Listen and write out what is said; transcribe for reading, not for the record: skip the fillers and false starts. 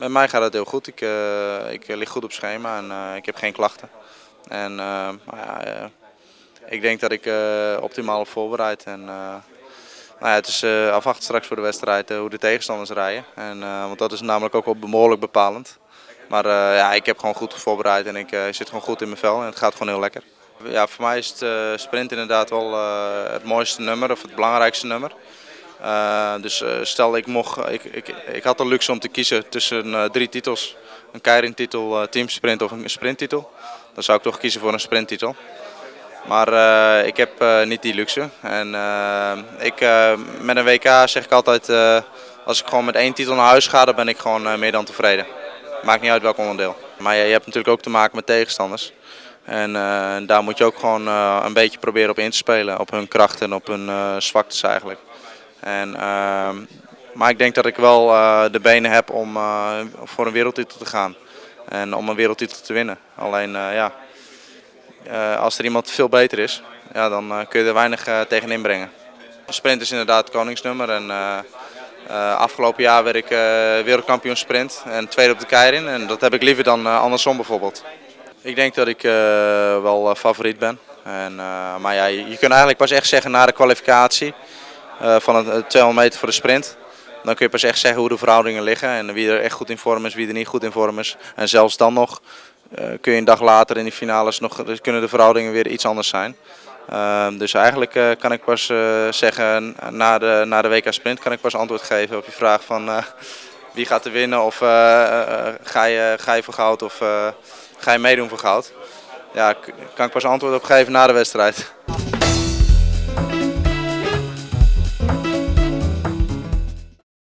Met mij gaat het heel goed. Ik lig goed op schema en ik heb geen klachten. En ik denk dat ik optimaal op voorbereid. En, het is afwachten straks voor de wedstrijd hoe de tegenstanders rijden. Want dat is namelijk ook wel behoorlijk bepalend. Maar ik heb gewoon goed voorbereid en ik zit gewoon goed in mijn vel en het gaat gewoon heel lekker. Ja, voor mij is het sprint inderdaad wel het mooiste nummer of het belangrijkste nummer. Dus stel ik had de luxe om te kiezen tussen 3 titels. Een keirin-titel, teamsprint of een sprinttitel. Dan zou ik toch kiezen voor een sprinttitel. Maar ik heb niet die luxe. En met een WK zeg ik altijd, als ik gewoon met 1 titel naar huis ga, dan ben ik gewoon meer dan tevreden. Maakt niet uit welk onderdeel. Maar je hebt natuurlijk ook te maken met tegenstanders. En daar moet je ook gewoon een beetje proberen op in te spelen. Op hun krachten en op hun zwaktes eigenlijk. Maar ik denk dat ik wel de benen heb om voor een wereldtitel te gaan. En om een wereldtitel te winnen. Alleen als er iemand veel beter is, ja, dan kun je er weinig tegen inbrengen. De sprint is inderdaad het koningsnummer. En afgelopen jaar werd ik wereldkampioen sprint en tweede op de keirin. En dat heb ik liever dan andersom bijvoorbeeld. Ik denk dat ik wel favoriet ben. Maar ja, je kunt eigenlijk pas echt zeggen na de kwalificatie van het 200 meter voor de sprint. Dan kun je pas echt zeggen hoe de verhoudingen liggen en wie er echt goed in vorm is, wie er niet goed in vorm is. En zelfs dan nog kun je een dag later in die finales kunnen de verhoudingen weer iets anders zijn. Dus eigenlijk kan ik pas zeggen, na de WK Sprint kan ik pas antwoord geven op je vraag van wie gaat er winnen of ga je voor goud of ga je meedoen voor goud. Ja, kan ik pas antwoord op geven na de wedstrijd.